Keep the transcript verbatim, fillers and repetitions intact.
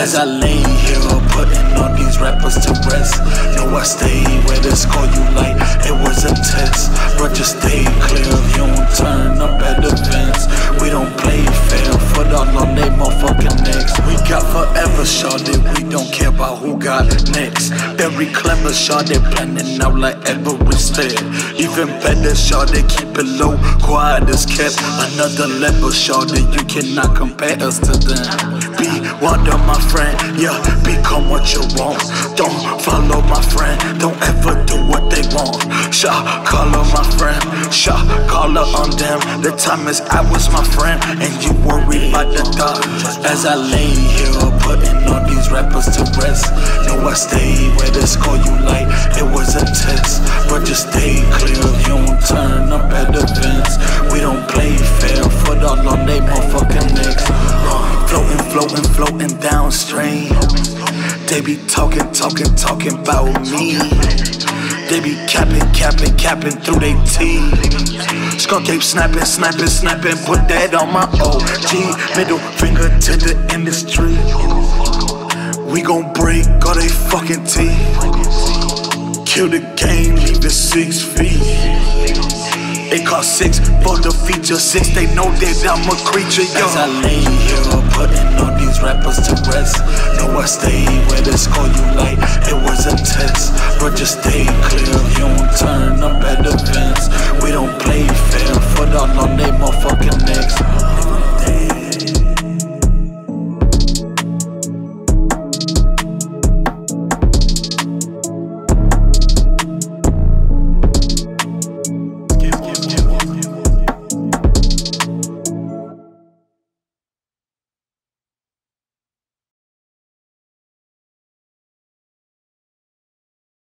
As I lay here, putting all these rappers to rest. No, I stay where they score you like it was a test. But just stay clear if you don't turn up at events. We don't play fair, foot all on they motherfucking necks. We got forever, shawty, we don't care about who got next. Very clever, shawty, planning out like every step. Even better, shawty, keep it low, quiet as kept. Another level, shawty, you cannot compare us to them. Be wonder, my friend, yeah, become what you want. Don't follow my friend, don't ever do what they want. Shot caller, my friend, shot caller on them. The time is ours, my friend, and you worry about the dark. As I lay here, putting all these rappers to rest. No, I stay where they score you like it was a test. But just stay clear if you don't turn up at events. We don't play fair, foot all on they motherfucking necks. uh, Floating, floating, floating downstream. They be talking, talking, talking about me. They be capping, capping, capping through they teeth. Skunk keep snapping, snapping, snapping. Put that on my O G. Middle finger to the industry. We gon' break all they fucking teeth. Kill the game, leave it six feet. It cost six for the feature, six, they know that I'm a creature, yo. As I lay here, putting all these rappers to rest. No, I stay where they score you like it was a test. But just stay clear if you don't turn up at events. We don't play fair, foot all on they motherfucking necks.